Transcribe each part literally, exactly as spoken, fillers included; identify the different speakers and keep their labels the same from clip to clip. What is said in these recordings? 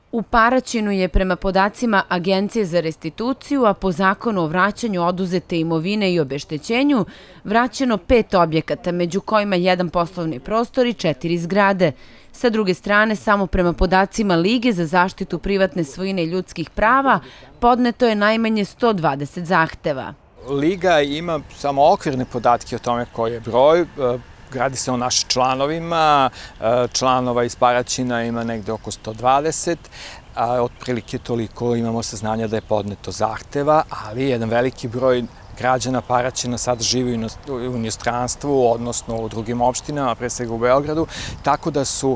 Speaker 1: U Paraćinu je prema podacima Agencije za restituciju, a po zakonu o vraćanju oduzete imovine i obeštećenju, vraćeno pet objekata, među kojima jedan poslovni prostor i četiri zgrade. Sa druge strane, samo prema podacima Lige za zaštitu privatne svojine i ljudskih prava, podneto je najmanje sto dvadeset zahteva.
Speaker 2: Liga ima samo okvirne podatke o tome koji je broj. Radi se o našim članovima, članova iz Paraćina ima negde oko sto dvadeset, a otprilike toliko imamo saznanja da je podneto zahteva, ali jedan veliki broj građana Paraćina sad živi u inostranstvu, odnosno u drugim opštinama, pre svega u Beogradu, tako da su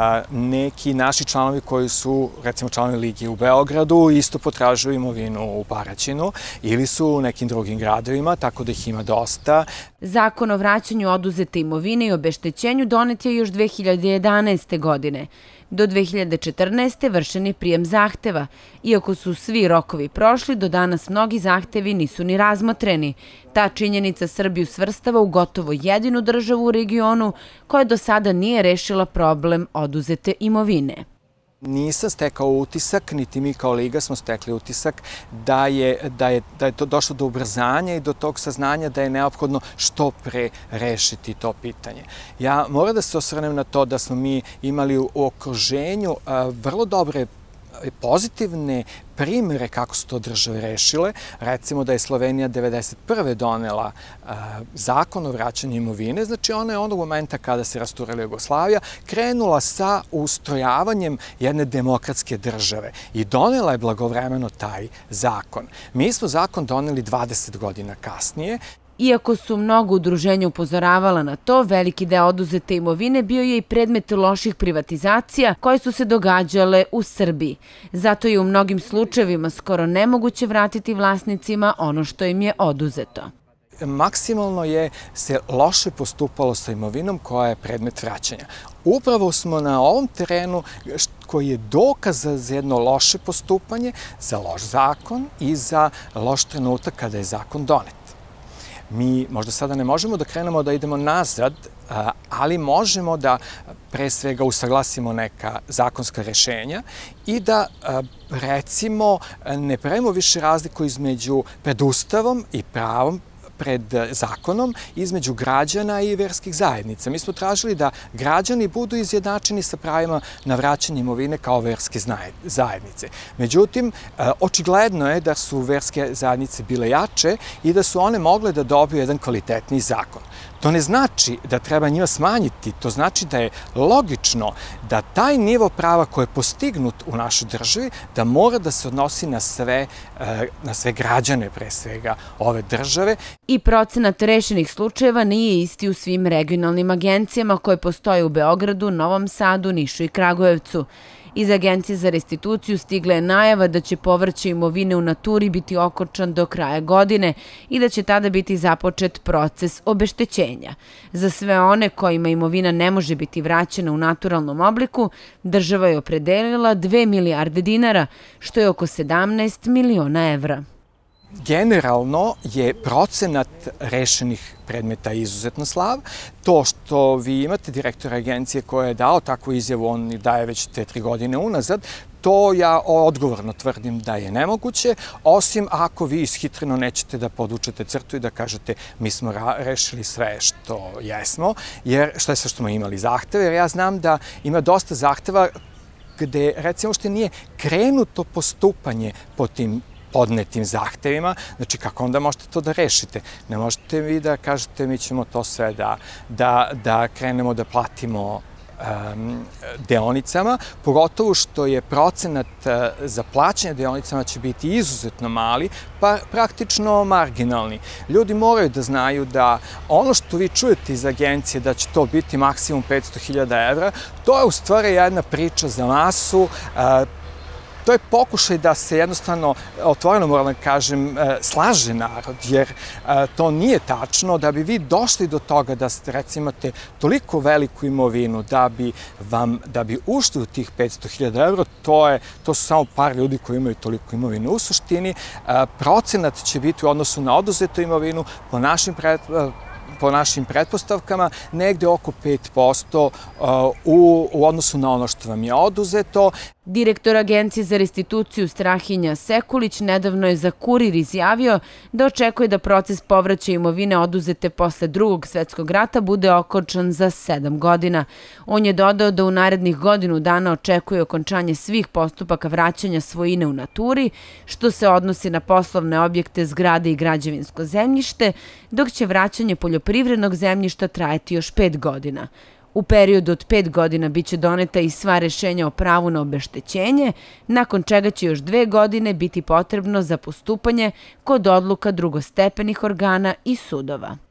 Speaker 2: neki naši članovi koji su, recimo članovi Lige u Beogradu, isto potražuju imovinu u Paraćinu ili su u nekim drugim gradovima, tako da ih ima dosta.
Speaker 1: Zakon o vraćanju oduzete imovine i obeštećenju donet je još dve hiljade jedanaeste. godine. Do dve hiljade četrnaeste. vršen je prijem zahteva. Iako su svi rokovi prošli, do danas mnogi zahtevi nisu ni razmotreni. Ta činjenica Srbiju svrstava u gotovo jedinu državu u regionu koja do sada nije rešila problem oduzete imovine.
Speaker 2: Nisam stekao utisak, niti mi kao Liga smo stekli utisak da je, da je, da je to došlo do ubrzanja i do tog saznanja da je neophodno što pre rešiti to pitanje. Ja moram da se osvrnem na to da smo mi imali u okruženju vrlo dobre pozitivne primere kako su to države rešile. Recimo da je Slovenija devedeset prve donela zakon o vraćanju imovine, znači ona je onog momenta kada se rasturila Jugoslavija krenula sa ustrojavanjem jedne demokratske države i donela je blagovremeno taj zakon. Mi smo zakon doneli dvadeset godina kasnije.
Speaker 1: Iako su mnogo udruženja upozoravala na to, veliki deo oduzete imovine bio je i predmet loših privatizacija koje su se događale u Srbiji. Zato je u mnogim slučajevima skoro nemoguće vratiti vlasnicima ono što im je oduzeto.
Speaker 2: Maksimalno je se loše postupalo sa imovinom koja je predmet vraćanja. Upravo smo na ovom terenu koji je dokaz za jedno loše postupanje, za loš zakon i za loš trenutak kada je zakon donet. Mi možda sada ne možemo da krenemo da idemo nazad, ali možemo da pre svega usaglasimo neka zakonska rešenja i da recimo ne pravimo više razliku između pred Ustavom i pravom pred zakonom između građana i verskih zajednica. Mi smo tražili da građani budu izjednačeni sa pravima na vraćanje imovine kao verske zajednice. Međutim, očigledno je da su verske zajednice bile jače i da su one mogle da dobiju jedan kvalitetniji zakon. To ne znači da treba njima smanjiti, to znači da je logično da taj nivo prava koji je postignut u našoj državi, da mora da se odnosi na sve, na sve građane pre svega ove države.
Speaker 1: I procenat rešenih slučajeva nije isti u svim regionalnim agencijama koje postoje u Beogradu, Novom Sadu, Nišu i Kragujevcu. Iz Agencije za restituciju stigla je najava da će povraćaj imovine u naturi biti okončan do kraja godine i da će tada biti započet proces obeštećenja. Za sve one kojima imovina ne može biti vraćena u naturalnom obliku, država je opredelila dve milijarde dinara, što je oko sedamnaest miliona evra.
Speaker 2: Generalno je procenat rešenih predmeta izuzetno slab. To što vi imate direktora agencije koja je dao takvu izjavu, on daje već te tri godine unazad, to ja odgovorno tvrdim da je nemoguće, osim ako vi ishitreno nećete da podučete crtu i da kažete mi smo rešili sve što jesmo, jer što je sve što smo imali zahteve, jer ja znam da ima dosta zahteva gde recimo što nije krenuto postupanje po tim podnetim zahtevima, znači kako onda možete to da rešite? Ne možete vi da kažete mi ćemo to sve da, da, da krenemo da platimo um, deonicama, pogotovo što je procenat uh, za plaćanje deonicama će biti izuzetno mali, pa praktično marginalni. Ljudi moraju da znaju da ono što vi čujete iz agencije da će to biti maksimum petsto hiljada evra, to je u stvari jedna priča za masu. uh, To je pokušaj da se jednostavno, otvoreno moram da kažem, slaže narod, jer to nije tačno. Da bi vi došli do toga da ste, recimo, imate toliko veliku imovinu da bi vam, da bi ušli u tih petsto hiljada evra, to je, to su samo par ljudi koji imaju toliko imovine. U suštini, procenat će biti u odnosu na oduzetu imovinu po našim pred, po našim pretpostavkama, negde oko pet posto u, u odnosu na ono što vam je oduzeto.
Speaker 1: Direktor Agencije za restituciju Strahinja Sekulić nedavno je za Kurir izjavio da očekuje da proces povraćaja imovine oduzete posle Drugog svetskog rata bude okončan za sedam godina. On je dodao da u narednih godinu dana očekuje okončanje svih postupaka vraćanja svojine u naturi, što se odnosi na poslovne objekte, zgrade i građevinsko zemljište, dok će vraćanje poljoprivrednog zemljišta trajati još pet godina. U periodu od pet godina biće doneta i sva rešenja o pravu na obeštećenje, nakon čega će još dve godine biti potrebno za postupanje kod odluka drugostepenih organa i sudova.